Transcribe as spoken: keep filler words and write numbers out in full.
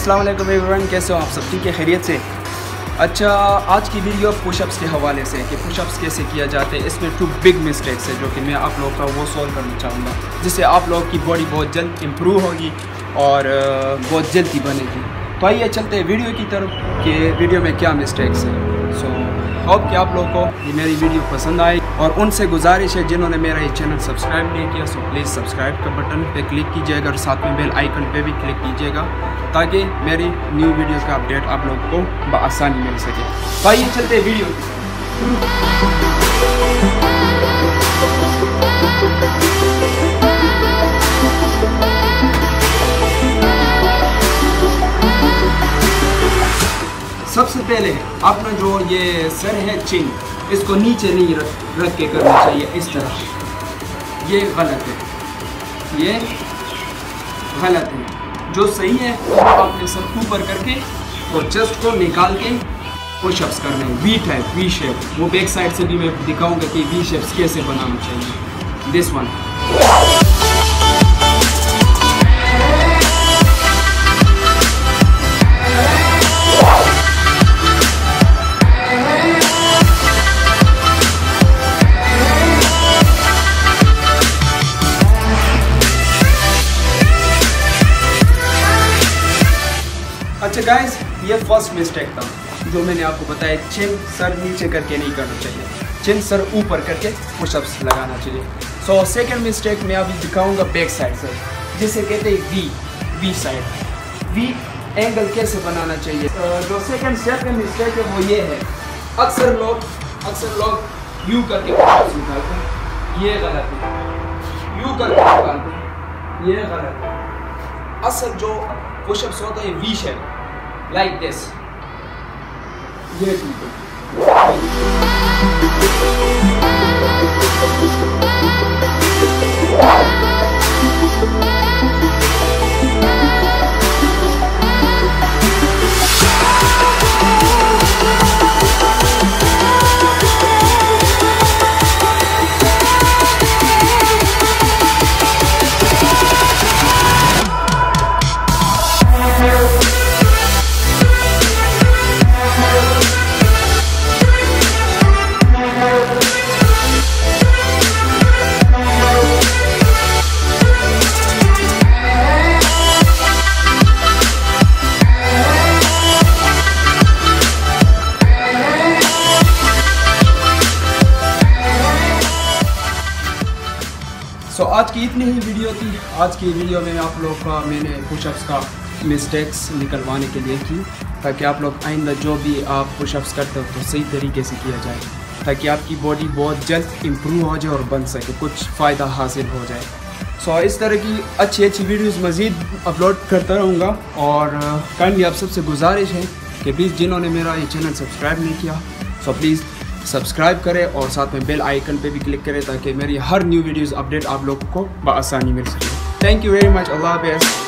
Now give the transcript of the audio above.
अस्सलाम वालेकुम एवरीवन, कैसे हो आप सब? ठीक है, खैरियत से? अच्छा, आज की वीडियो पुशअप्स के हवाले से है कि पुशअप्स कैसे किया जाते हैं। इसमें टू बिग मिस्टेक्स है जो कि मैं आप लोगों का वो सॉल्व करना चाहूँगा, जिससे आप लोगों की बॉडी बहुत जल्द इम्प्रूव होगी और बहुत जल्दी बनेगी। तो आइए चलते हैं वीडियो की तरफ कि वीडियो में क्या मिस्टेक्स हैं। सो होप कि आप लोगों को ये मेरी वीडियो पसंद आए, और उनसे गुजारिश है जिन्होंने मेरा ये चैनल सब्सक्राइब नहीं किया सो प्लीज़ सब्सक्राइब का बटन पे क्लिक कीजिएगा और साथ में बेल आइकन पे भी क्लिक कीजिएगा ताकि मेरी न्यू वीडियो का अपडेट आप लोगों को बआसानी मिल सके। तो आइए चलते हैं वीडियो। सबसे पहले अपना जो ये सर है, चिन, इसको नीचे नहीं रख रख के करना चाहिए इस तरह। ये गलत है, ये गलत है। जो सही है वो आपने सर ऊपर करके और चेस्ट को निकाल के पुशअप्स करने हैं। V type, V shape. वो बैक साइड से भी मैं दिखाऊंगा कि वी शेप्स कैसे बनाना चाहिए। This one. अच्छा गाइस, ये फर्स्ट मिस्टेक था जो मैंने आपको बताया। चिन सर नीचे करके नहीं करना चाहिए, चिन सर ऊपर करके पुशअप्स लगाना चाहिए। सो सेकंड मिस्टेक मैं अभी दिखाऊंगा बैक साइड से, जिसे कहते हैं V V side. V angle कैसे बनाना चाहिए। uh, जो सेकंड स्टेप का मिस्टेक है वो ये है, अक्सर लोग अक्सर लोग यू करके पुशअप्स निकालते हैं, ये गलत है। यू करके निकालते हैं, ये गलत है। असल जो पुशअप्स होता है वी शेप, लाइक दिस। ये ठीक है। सो so, आज की इतनी ही वीडियो थी। आज की वीडियो में आप लोग का मैंने पुशअप्स का मिस्टेक्स निकलवाने के लिए की, ताकि आप लोग आइंदा जो भी आप पुशअप्स करते हो तो सही तरीके से किया जाए, ताकि आपकी बॉडी बहुत जल्द इम्प्रूव हो जाए और बन सके, कुछ फ़ायदा हासिल हो जाए। सो so, इस तरह की अच्छी अच्छी वीडियोज़ मज़ीद अपलोड करता रहूँगा। और काइंडली आप सबसे गुजारिश है कि प्लीज़ जिन्होंने मेरा ये चैनल सब्सक्राइब नहीं किया सो so, प्लीज़ सब्सक्राइब करें और साथ में बेल आइकन पे भी क्लिक करें ताकि मेरी हर न्यू वीडियोस अपडेट आप लोगों को बआसानी मिल सके। Thank you very much. अल्लाह हाफ़िज़।